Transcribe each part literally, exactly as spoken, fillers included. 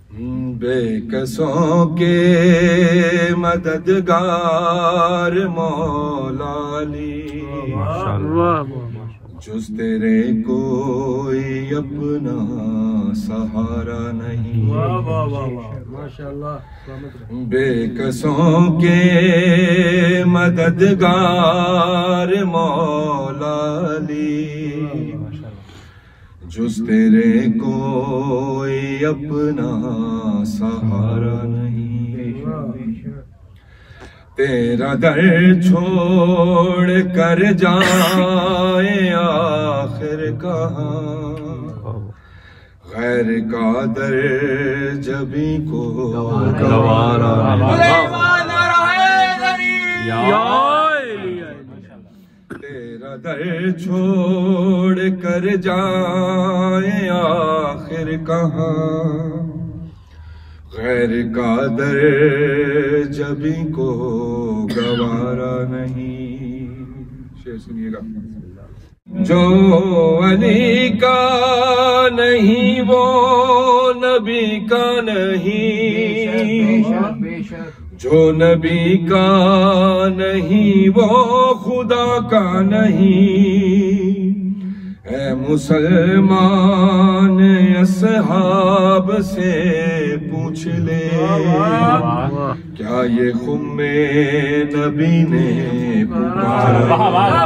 बेकसों के मददगार मौला अली, जुस तेरे कोई अपना सहारा नहीं। बेकसों के मददगार मौला अली, जुस तेरे कोई अपना सहारा नहीं। तेरा दर छोड़ कर जाए आखिर कहाँ, गैर का दर जभी को गवारा। तेरा दर छोड़ कर जाए आखिर कहाँ, गैर का दर जभी को गवारा नहीं। शेर सुनिएगा। जो अली का नहीं वो नबी का नहीं, जो नबी का नहीं वो खुदा का नहीं। ऐ मुसलमान असहाब से पूछ ले, क्या ये खुम्मे नबी ने पुकारा।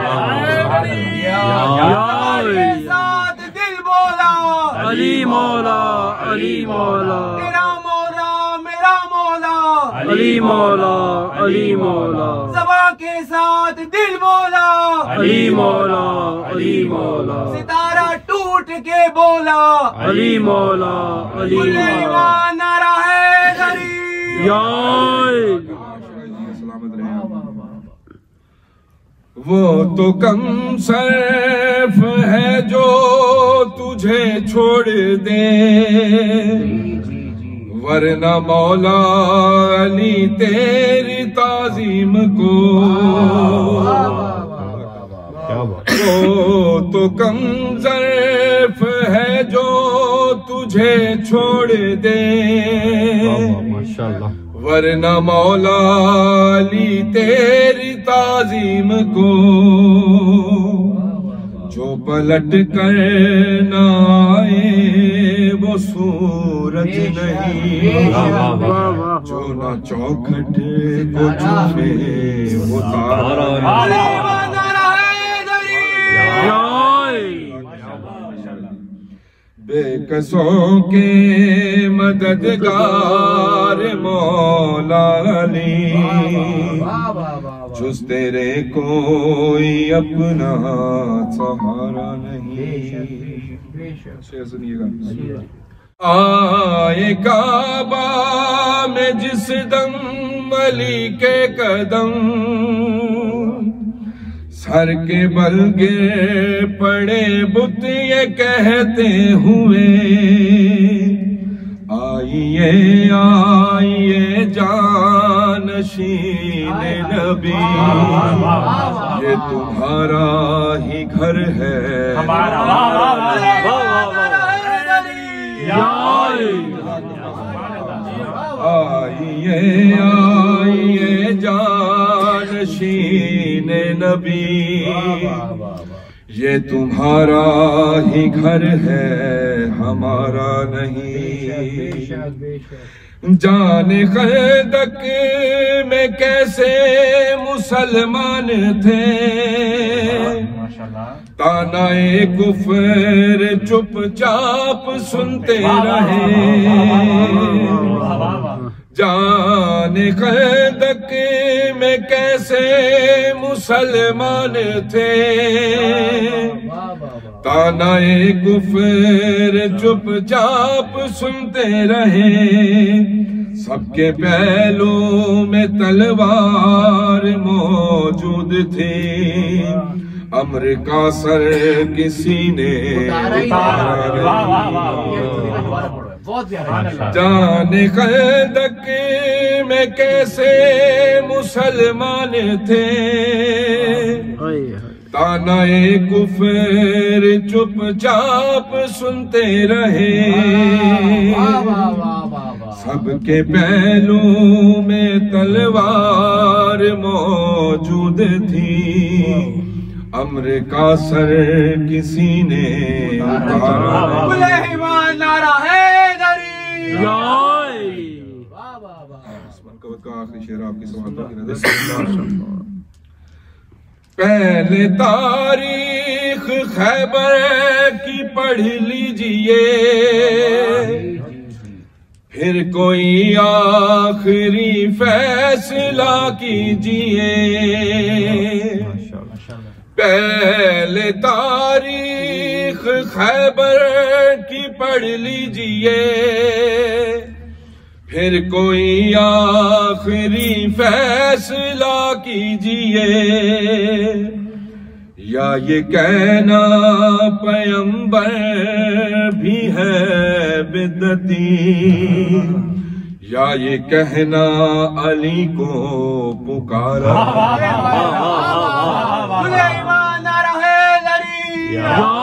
साथ दिल बोला अली मौला, अली मौला, तेरा मौला मेरा मौला, अली मौला, अली मौला, सभा के साथ दिल बोला अली मौला, अली मौला, सितारा टूट के बोला अली मौला, अली मौला। नारा है गरीब सलामत रहे। वो तो कम सर्फ है जो तुझे छोड़ दे, वरना मौला अली तेरी ताजीम को। वो तो कम सर्फ है जो तुझे छोड़ दे, माशाअल्लाह, वरना मौला अली तेरी ताजीम को। जो पलट कर न आए वो सूरज नहीं, जो न चौखट को छुपे वो तारा नहीं। बेकसों के मददगार मौला अली, जुस तेरे कोई अपना सहारा नहीं। सुनिएगा। आए काबा में जिस दम अली के कदम, सर के बल गिर पड़े बुत ये कहते हुए, आइए आइए जानशीन नबी, ये तुम्हारा ही घर है। आइए आइए जानशीन नबी, ये तुम्हारा ही घर है हमारा नहीं। जाने खंदक में कैसे मुसलमान थे, तानाए कुफर चुपचाप सुनते रहे। जाने खंदक में कैसे मुसलमान थे, तानाए कुफर चुपचाप सुनते रहे। सबके पहलू में तलवार मौजूद थी, अम्र का सर किसी ने उतारा नहीं। जाने खंदक में कैसे मुसलमान थे, तानाए कुफर चुपचाप सुनते रहे। सबके पहलू में तलवार मौजूद थी, अम्र का सर किसी ने उतारा। बोले ईमान नारा हैदरी। का आखिरी शेर आपकी समातों की नजर से। पहले तारीख खैबर की पढ़ लीजिए, फिर कोई आखिरी फैसला कीजिए। पहले तारीख खैबर की पढ़ लीजिए, फिर कोई आखिरी फैसला कीजिए। या ये कहना पैगंबर भी है बिदअती, या ये कहना अली को पुकारा। बोले ईमान नारा हैदरी।